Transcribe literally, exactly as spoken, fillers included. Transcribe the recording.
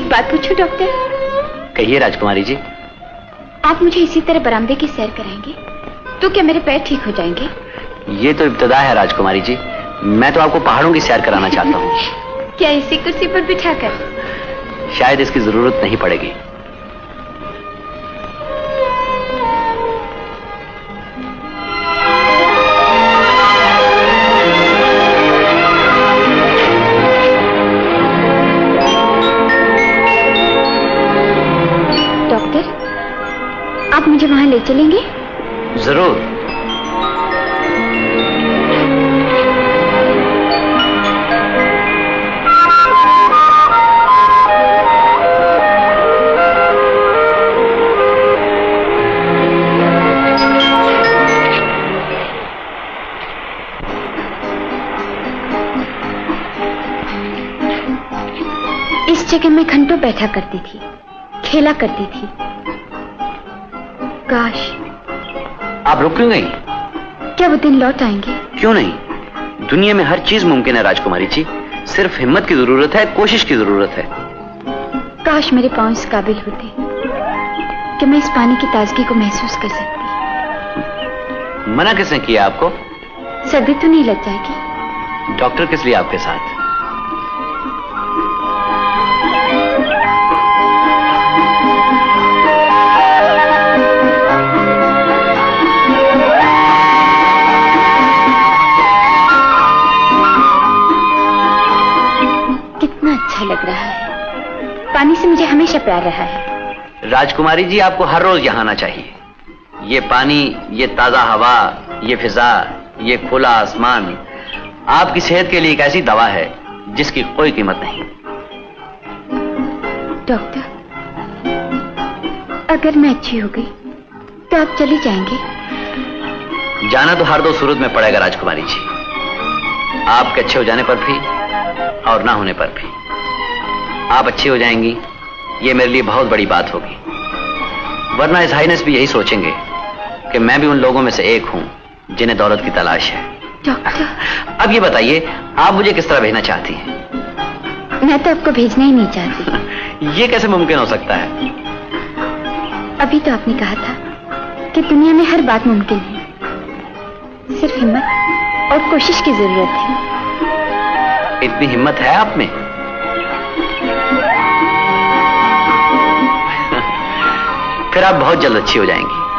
एक बात पूछूं डॉक्टर? कहिए राजकुमारी जी। आप मुझे इसी तरह बरामदे की सैर कराएंगे तो क्या मेरे पैर ठीक हो जाएंगे? ये तो इब्तदा है राजकुमारी जी, मैं तो आपको पहाड़ों की सैर कराना चाहता हूँ। क्या इसी कुर्सी पर बिठाकर? शायद इसकी जरूरत नहीं पड़ेगी। डॉक्टर, आप मुझे वहां ले चलेंगे? जरूर। जगह मैं घंटों बैठा करती थी, खेला करती थी। काश। आप रुक क्यों गई? क्या वो दिन लौट आएंगे? क्यों नहीं, दुनिया में हर चीज मुमकिन है राजकुमारी जी, सिर्फ हिम्मत की जरूरत है, कोशिश की जरूरत है। काश मेरे पांव इस काबिल होते कि मैं इस पानी की ताजगी को महसूस कर सकती। मना किसने किया आपको? सर्दी तो नहीं लग जाएगी? डॉक्टर किस लिए आपके साथ? लग रहा है, पानी से मुझे हमेशा प्यार रहा है। राजकुमारी जी, आपको हर रोज यहाँ आना चाहिए। ये पानी, ये ताजा हवा, ये फिजा, ये खुला आसमान आपकी सेहत के लिए एक ऐसी दवा है जिसकी कोई कीमत नहीं। डॉक्टर, अगर मैं अच्छी हो गई तो आप चली जाएंगे? जाना तो हर दो सूरत में पड़ेगा राजकुमारी जी, आपके अच्छे हो जाने पर भी और ना होने पर भी। आप अच्छी हो जाएंगी ये मेरे लिए बहुत बड़ी बात होगी, वरना इस हाइनेस भी यही सोचेंगे कि मैं भी उन लोगों में से एक हूं जिन्हें दौलत की तलाश है। डॉक्टर, अब ये बताइए आप मुझे किस तरह भेजना चाहती हैं? मैं तो आपको भेजना ही नहीं चाहती। ये कैसे मुमकिन हो सकता है? अभी तो आपने कहा था कि दुनिया में हर बात मुमकिन है, सिर्फ हिम्मत और कोशिश की जरूरत है। इतनी हिम्मत है आप में? फिर आप बहुत जल्द अच्छी हो जाएंगी।